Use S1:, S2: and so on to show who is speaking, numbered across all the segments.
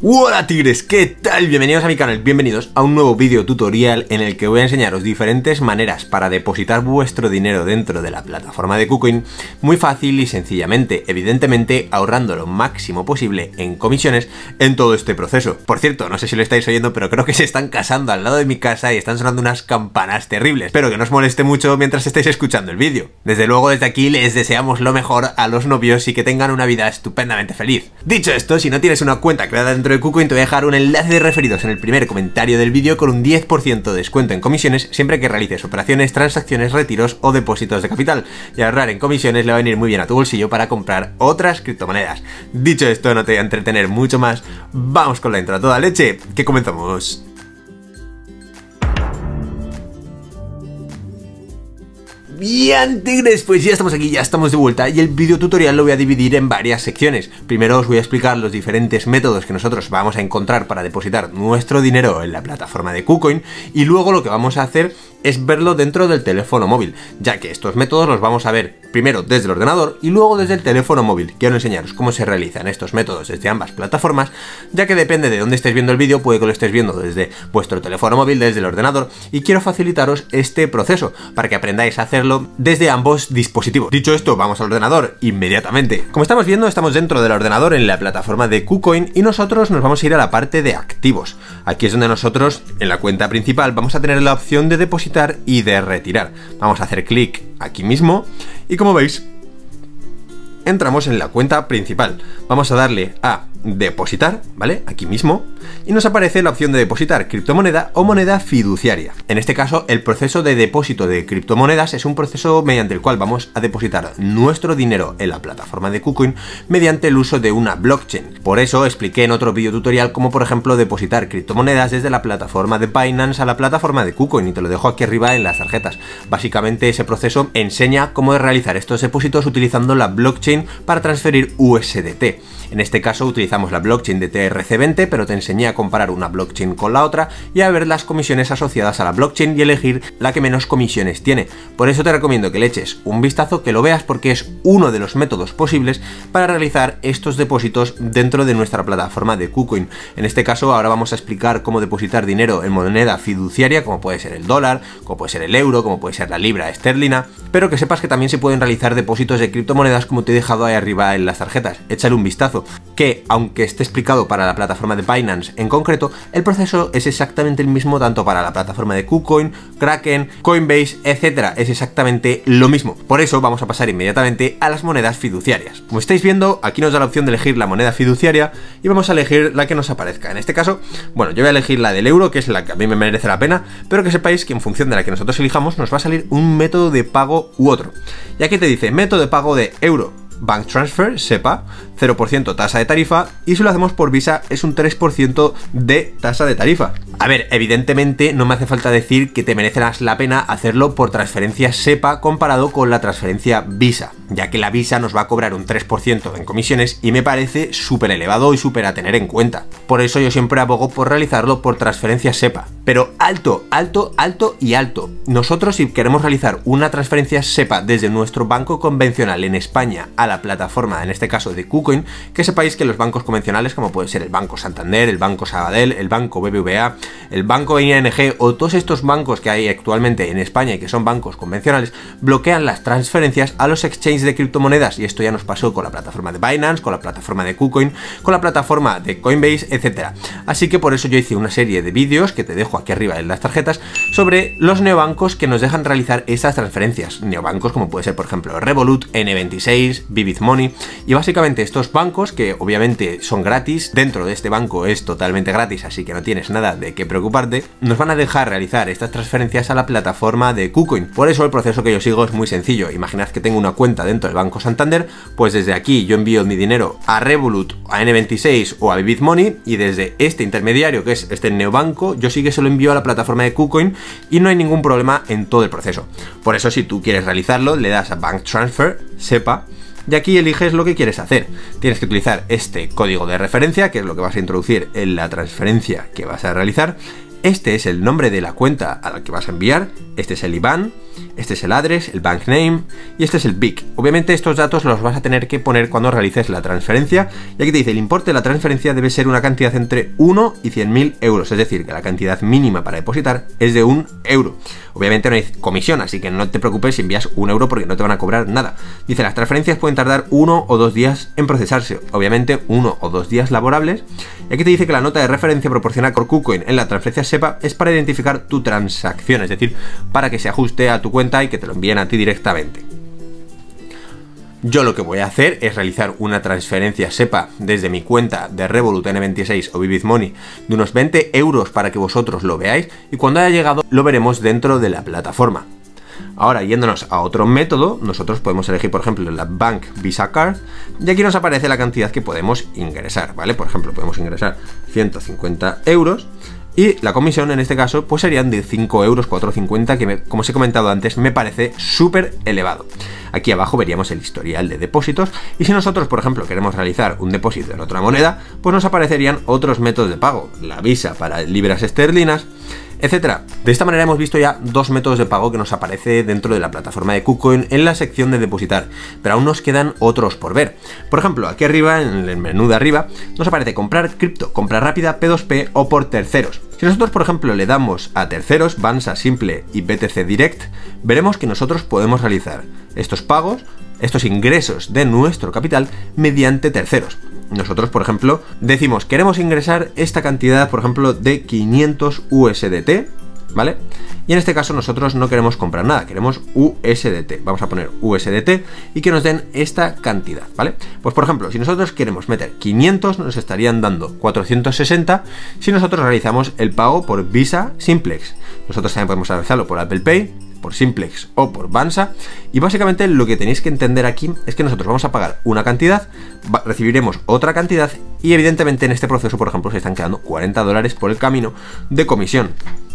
S1: Hola tigres, ¿qué tal? Bienvenidos a mi canal, bienvenidos a un nuevo vídeo tutorial en el que voy a enseñaros diferentes maneras para depositar vuestro dinero dentro de la plataforma de KuCoin muy fácil y sencillamente, evidentemente ahorrando lo máximo posible en comisiones en todo este proceso. Por cierto, no sé si lo estáis oyendo, pero creo que se están casando al lado de mi casa y están sonando unas campanas terribles. Espero que no os moleste mucho mientras estáis escuchando el vídeo. Desde luego, desde aquí les deseamos lo mejor a los novios y que tengan una vida estupendamente feliz. Dicho esto, si no tienes una cuenta creada dentro de KuCoin, te voy a dejar un enlace de referidos en el primer comentario del vídeo con un 10% de descuento en comisiones siempre que realices operaciones, transacciones, retiros o depósitos de capital. Y ahorrar en comisiones le va a venir muy bien a tu bolsillo para comprar otras criptomonedas. Dicho esto, no te voy a entretener mucho más, vamos con la intro a toda leche, que comenzamos. Bien, tigres, pues ya estamos aquí, ya estamos de vuelta y el vídeo tutorial lo voy a dividir en varias secciones. Primero os voy a explicar los diferentes métodos que nosotros vamos a encontrar para depositar nuestro dinero en la plataforma de KuCoin y luego lo que vamos a hacer es verlo dentro del teléfono móvil, ya que estos métodos los vamos a ver primero desde el ordenador y luego desde el teléfono móvil. Quiero enseñaros cómo se realizan estos métodos desde ambas plataformas, ya que depende de dónde estéis viendo el vídeo, puede que lo estéis viendo desde vuestro teléfono móvil, desde el ordenador, y quiero facilitaros este proceso para que aprendáis a hacerlo desde ambos dispositivos. Dicho esto, vamos al ordenador inmediatamente. Como estamos viendo, estamos dentro del ordenador en la plataforma de KuCoin y nosotros nos vamos a ir a la parte de activos. Aquí es donde nosotros, en la cuenta principal, vamos a tener la opción de depositar y de retirar. Vamos a hacer clic aquí mismo y como veis, entramos en la cuenta principal. Vamos a darle a depositar, ¿vale? Aquí mismo, y nos aparece la opción de depositar criptomoneda o moneda fiduciaria. En este caso, el proceso de depósito de criptomonedas es un proceso mediante el cual vamos a depositar nuestro dinero en la plataforma de KuCoin mediante el uso de una blockchain. Por eso expliqué en otro vídeo tutorial cómo, por ejemplo, depositar criptomonedas desde la plataforma de Binance a la plataforma de KuCoin, y te lo dejo aquí arriba en las tarjetas. Básicamente, ese proceso enseña cómo realizar estos depósitos utilizando la blockchain para transferir USDT. En este caso utilizamos la blockchain de TRC20, pero te enseñé a comparar una blockchain con la otra y a ver las comisiones asociadas a la blockchain y elegir la que menos comisiones tiene. Por eso te recomiendo que le eches un vistazo, que lo veas, porque es uno de los métodos posibles para realizar estos depósitos dentro de nuestra plataforma de KuCoin. En este caso ahora vamos a explicar cómo depositar dinero en moneda fiduciaria, como puede ser el dólar, como puede ser el euro, como puede ser la libra esterlina, pero que sepas que también se pueden realizar depósitos de criptomonedas como te he dejado ahí arriba en las tarjetas. Échale un vistazo, que aunque esté explicado para la plataforma de Binance en concreto, el proceso es exactamente el mismo tanto para la plataforma de KuCoin, Kraken, Coinbase, etcétera. Es exactamente lo mismo. Por eso vamos a pasar inmediatamente a las monedas fiduciarias. Como estáis viendo, aquí nos da la opción de elegir la moneda fiduciaria y vamos a elegir la que nos aparezca. En este caso, bueno, yo voy a elegir la del euro, que es la que a mí me merece la pena, pero que sepáis que en función de la que nosotros elijamos nos va a salir un método de pago u otro. Y aquí te dice método de pago de euro, Bank Transfer, SEPA, 0% tasa de tarifa, y si lo hacemos por Visa es un 3% de tasa de tarifa. A ver, evidentemente no me hace falta decir que te merece más la pena hacerlo por transferencia SEPA comparado con la transferencia Visa, ya que la Visa nos va a cobrar un 3% en comisiones y me parece súper elevado y súper a tener en cuenta. Por eso yo siempre abogo por realizarlo por transferencia SEPA. Pero alto, alto, alto y alto. Nosotros, si queremos realizar una transferencia SEPA desde nuestro banco convencional en España a la plataforma, en este caso de KuCoin, que sepáis que los bancos convencionales, como puede ser el Banco Santander, el Banco Sabadell, el Banco BBVA, el Banco ING o todos estos bancos que hay actualmente en España y que son bancos convencionales, bloquean las transferencias a los exchanges de criptomonedas, y esto ya nos pasó con la plataforma de Binance, con la plataforma de KuCoin, con la plataforma de Coinbase, etcétera. Así que por eso yo hice una serie de vídeos que te dejo aquí arriba en las tarjetas sobre los neobancos que nos dejan realizar estas transferencias. Neobancos como puede ser, por ejemplo, Revolut, N26, Money, y básicamente estos bancos, que obviamente son gratis, dentro de este banco es totalmente gratis, así que no tienes nada de qué preocuparte, nos van a dejar realizar estas transferencias a la plataforma de KuCoin. Por eso el proceso que yo sigo es muy sencillo. Imaginad que tengo una cuenta dentro del Banco Santander, pues desde aquí yo envío mi dinero a Revolut, a N26 o a Money, y desde este intermediario, que es este neobanco, yo sí que se lo envío a la plataforma de KuCoin y no hay ningún problema en todo el proceso. Por eso, si tú quieres realizarlo, le das a Bank Transfer, SEPA, y aquí eliges lo que quieres hacer. Tienes que utilizar este código de referencia, que es lo que vas a introducir en la transferencia que vas a realizar. Este es el nombre de la cuenta a la que vas a enviar, este es el IBAN, este es el address, el bank name y este es el BIC. Obviamente estos datos los vas a tener que poner cuando realices la transferencia, y aquí te dice el importe de la transferencia debe ser una cantidad entre 1 y 100.000 euros, es decir, que la cantidad mínima para depositar es de 1 euro. Obviamente no hay comisión, así que no te preocupes si envías 1 euro porque no te van a cobrar nada. Dice, las transferencias pueden tardar 1 o 2 días en procesarse, obviamente 1 o 2 días laborables. Y aquí te dice que la nota de referencia proporcionada por KuCoin en la transferencia SEPA es para identificar tu transacción, es decir, para que se ajuste a tu cuenta y que te lo envíen a ti directamente. Yo lo que voy a hacer es realizar una transferencia SEPA desde mi cuenta de Revolut, N26 o Vivid Money de unos 20 euros para que vosotros lo veáis, y cuando haya llegado lo veremos dentro de la plataforma. Ahora, yéndonos a otro método, nosotros podemos elegir, por ejemplo, la Bank Visa Card, y aquí nos aparece la cantidad que podemos ingresar, ¿vale? Por ejemplo, podemos ingresar 150 euros. Y la comisión en este caso pues serían de 5 euros, 4,50, que como os he comentado antes me parece súper elevado. Aquí abajo veríamos el historial de depósitos, y si nosotros por ejemplo queremos realizar un depósito en otra moneda, pues nos aparecerían otros métodos de pago, la Visa para libras esterlinas, etcétera. De esta manera hemos visto ya dos métodos de pago que nos aparece dentro de la plataforma de KuCoin en la sección de depositar, pero aún nos quedan otros por ver. Por ejemplo, aquí arriba, en el menú de arriba, nos aparece comprar cripto, compra rápida, P2P o por terceros. Si nosotros, por ejemplo, le damos a terceros, Bansa Simple y BTC Direct, veremos que nosotros podemos realizar estos pagos, estos ingresos de nuestro capital mediante terceros. Nosotros, por ejemplo, decimos, queremos ingresar esta cantidad, por ejemplo, de 500 USDT, ¿vale? Y en este caso nosotros no queremos comprar nada, queremos USDT. Vamos a poner USDT y que nos den esta cantidad, ¿vale? Pues por ejemplo, si nosotros queremos meter 500, nos estarían dando 460 si nosotros realizamos el pago por Visa Simplex. Nosotros también podemos realizarlo por Apple Pay, por Simplex o por Bansa, y básicamente lo que tenéis que entender aquí es que nosotros vamos a pagar una cantidad, recibiremos otra cantidad, y evidentemente en este proceso, por ejemplo, se están quedando 40 dólares por el camino de comisión.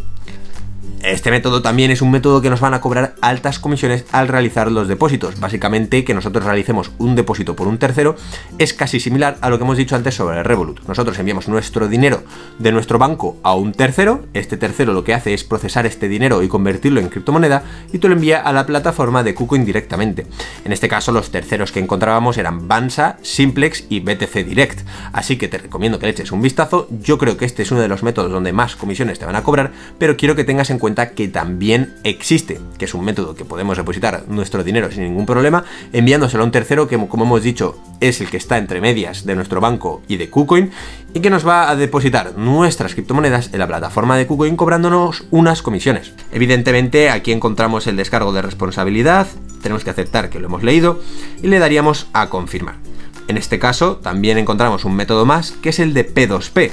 S1: Este método también es un método que nos van a cobrar altas comisiones al realizar los depósitos. Básicamente, que nosotros realicemos un depósito por un tercero es casi similar a lo que hemos dicho antes sobre el Revolut. Nosotros enviamos nuestro dinero de nuestro banco a un tercero, este tercero lo que hace es procesar este dinero y convertirlo en criptomoneda, y te lo envía a la plataforma de KuCoin directamente. En este caso, los terceros que encontrábamos eran Bansa, Simplex y BTC Direct, así que te recomiendo que le eches un vistazo. Yo creo que este es uno de los métodos donde más comisiones te van a cobrar, pero quiero que tengas en cuenta que también existe, que es un método que podemos depositar nuestro dinero sin ningún problema, enviándoselo a un tercero que, como hemos dicho, es el que está entre medias de nuestro banco y de KuCoin, y que nos va a depositar nuestras criptomonedas en la plataforma de KuCoin cobrándonos unas comisiones. Evidentemente aquí encontramos el descargo de responsabilidad, tenemos que aceptar que lo hemos leído y le daríamos a confirmar. En este caso también encontramos un método más, que es el de P2P.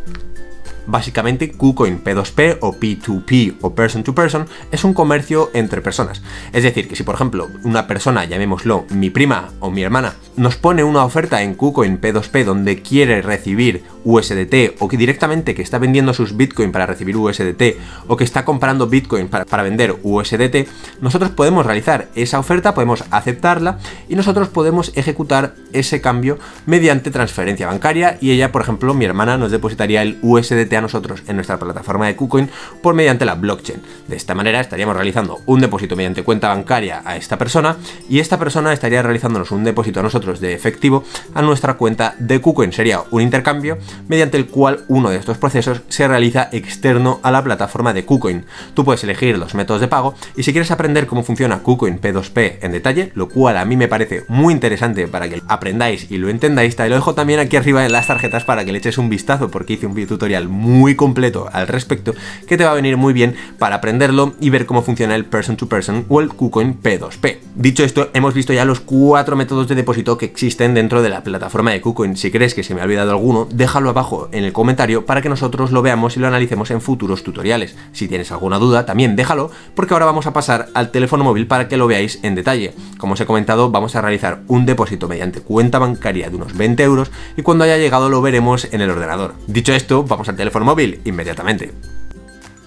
S1: Básicamente, KuCoin P2P o P2P o Person to Person es un comercio entre personas. Es decir, que si por ejemplo una persona, llamémoslo mi prima o mi hermana, nos pone una oferta en KuCoin P2P donde quiere recibir USDT, o que directamente que está vendiendo sus Bitcoin para recibir USDT, o que está comprando Bitcoin para vender USDT, nosotros podemos realizar esa oferta, podemos aceptarla y nosotros podemos ejecutar ese cambio mediante transferencia bancaria, y ella, por ejemplo, mi hermana, nos depositaría el USDT a nosotros en nuestra plataforma de KuCoin por mediante la blockchain. De esta manera estaríamos realizando un depósito mediante cuenta bancaria a esta persona, y esta persona estaría realizándonos un depósito a nosotros de efectivo a nuestra cuenta de KuCoin. Sería un intercambio mediante el cual uno de estos procesos se realiza externo a la plataforma de KuCoin. Tú puedes elegir los métodos de pago, y si quieres aprender cómo funciona KuCoin P2P en detalle, lo cual a mí me parece muy interesante para que aprendáis y lo entendáis, te lo dejo también aquí arriba en las tarjetas para que le eches un vistazo, porque hice un video tutorial muy completo al respecto que te va a venir muy bien para aprenderlo y ver cómo funciona el Person to Person o el KuCoin P2P. Dicho esto, hemos visto ya los 4 métodos de depósito que existen dentro de la plataforma de KuCoin. Si crees que se me ha olvidado alguno, déjalo abajo en el comentario para que nosotros lo veamos y lo analicemos en futuros tutoriales. Si tienes alguna duda, también déjalo, porque ahora vamos a pasar al teléfono móvil para que lo veáis en detalle. Como os he comentado, vamos a realizar un depósito mediante cuenta bancaria de unos 20 euros, y cuando haya llegado lo veremos en el ordenador. Dicho esto, vamos al teléfono móvil inmediatamente.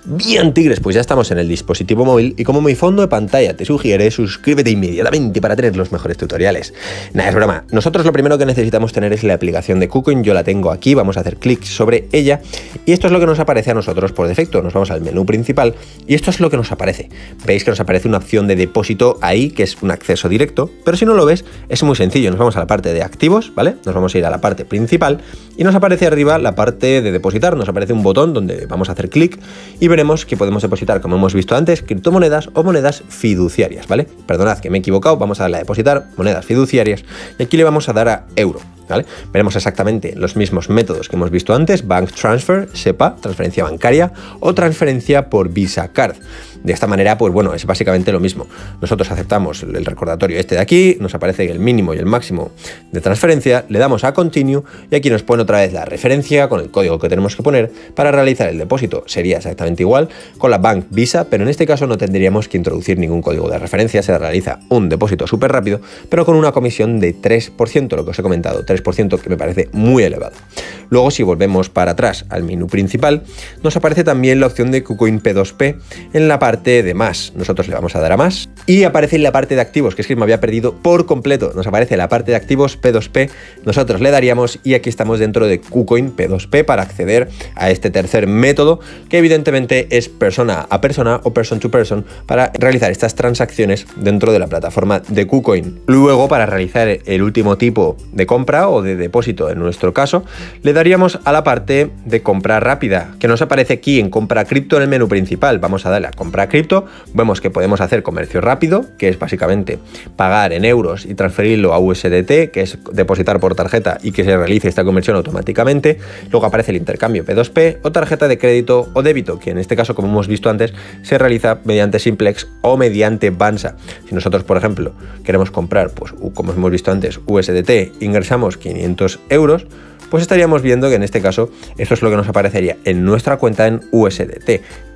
S1: Bien, tigres, pues ya estamos en el dispositivo móvil y como mi fondo de pantalla te sugiere, suscríbete inmediatamente para tener los mejores tutoriales. Nada, es broma. Nosotros lo primero que necesitamos tener es la aplicación de KuCoin. Yo la tengo aquí, vamos a hacer clic sobre ella y esto es lo que nos aparece a nosotros por defecto. Nos vamos al menú principal y esto es lo que nos aparece. Veis que nos aparece una opción de depósito ahí, que es un acceso directo, pero si no lo ves, es muy sencillo. Nos vamos a la parte de activos, ¿vale? Nos vamos a ir a la parte principal y nos aparece arriba la parte de depositar. Nos aparece un botón donde vamos a hacer clic y veremos que podemos depositar, como hemos visto antes, criptomonedas o monedas fiduciarias, ¿vale? Perdonad que me he equivocado, vamos a darle a depositar, monedas fiduciarias, y aquí le vamos a dar a euro, ¿vale? Veremos exactamente los mismos métodos que hemos visto antes, Bank Transfer, SEPA, transferencia bancaria o transferencia por Visa Card. De esta manera, pues bueno, es básicamente lo mismo. Nosotros aceptamos el recordatorio este de aquí, nos aparece el mínimo y el máximo de transferencia, le damos a Continue y aquí nos pone otra vez la referencia con el código que tenemos que poner para realizar el depósito. Sería exactamente igual con la Bank Visa, pero en este caso no tendríamos que introducir ningún código de referencia, se realiza un depósito súper rápido, pero con una comisión de 3%, lo que os he comentado, 3% que me parece muy elevado. Luego, si volvemos para atrás al menú principal, nos aparece también la opción de KuCoin P2P en la parte de más. Nosotros le vamos a dar a más y aparece en la parte de activos, que es que me había perdido por completo. Nos aparece la parte de activos P2P, nosotros le daríamos y aquí estamos dentro de KuCoin P2P para acceder a este tercer método, que evidentemente es persona a persona o person to person para realizar estas transacciones dentro de la plataforma de KuCoin. Luego, para realizar el último tipo de compra o de depósito, en nuestro caso, le daríamos a la parte de compra rápida, que nos aparece aquí en compra cripto en el menú principal. Vamos a darle a compra cripto, vemos que podemos hacer comercio rápido, que es básicamente pagar en euros y transferirlo a USDT, que es depositar por tarjeta y que se realice esta conversión automáticamente. Luego aparece el intercambio P2P o tarjeta de crédito o débito, que en este caso, como hemos visto antes, se realiza mediante Simplex o mediante Bansa. Si nosotros, por ejemplo, queremos comprar, pues como hemos visto antes, USDT, ingresamos 500 euros, pues estaríamos viendo que en este caso esto es lo que nos aparecería en nuestra cuenta en USDT,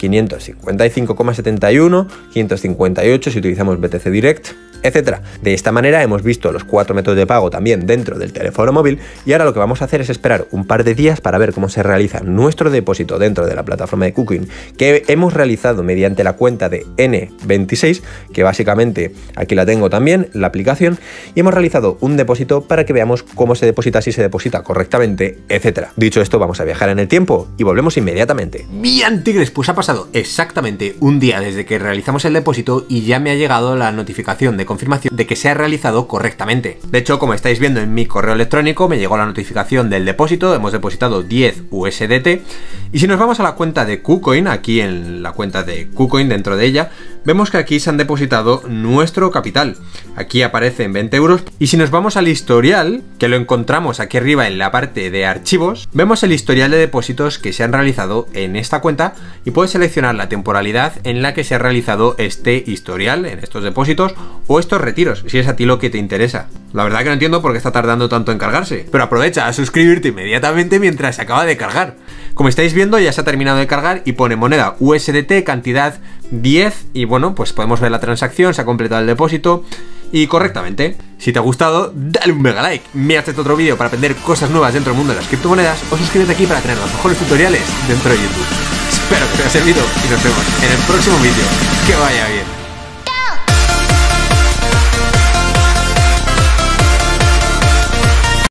S1: 555,71, 558 si utilizamos BTC Direct, etcétera. De esta manera hemos visto los 4 métodos de pago también dentro del teléfono móvil y ahora lo que vamos a hacer es esperar un par de días para ver cómo se realiza nuestro depósito dentro de la plataforma de KuCoin, que hemos realizado mediante la cuenta de N26, que básicamente aquí la tengo también, la aplicación, y hemos realizado un depósito para que veamos cómo se deposita, si se deposita correctamente, etcétera. Dicho esto, vamos a viajar en el tiempo y volvemos inmediatamente. Bien, tigres, pues ha pasado exactamente un día desde que realizamos el depósito y ya me ha llegado la notificación de confirmación de que se ha realizado correctamente. De hecho, como estáis viendo en mi correo electrónico, me llegó la notificación del depósito, hemos depositado 10 USDT y si nos vamos a la cuenta de KuCoin, aquí en la cuenta de KuCoin, dentro de ella, vemos que aquí se han depositado nuestro capital. Aquí aparecen 20 euros y si nos vamos al historial, que lo encontramos aquí arriba en la parte de archivos, vemos el historial de depósitos que se han realizado en esta cuenta y puedes seleccionar la temporalidad en la que se ha realizado este historial en estos depósitos o estos retiros, si es a ti lo que te interesa. La verdad que no entiendo por qué está tardando tanto en cargarse, pero aprovecha a suscribirte inmediatamente mientras se acaba de cargar. Como estáis viendo, ya se ha terminado de cargar y pone moneda USDT, cantidad 10 y bueno, pues podemos ver la transacción, se ha completado el depósito y correctamente. Si te ha gustado, dale un mega like, mírate este otro vídeo para aprender cosas nuevas dentro del mundo de las criptomonedas o suscríbete aquí para tener los mejores tutoriales dentro de YouTube. Espero que te haya servido y nos vemos en el próximo vídeo. Que vaya bien.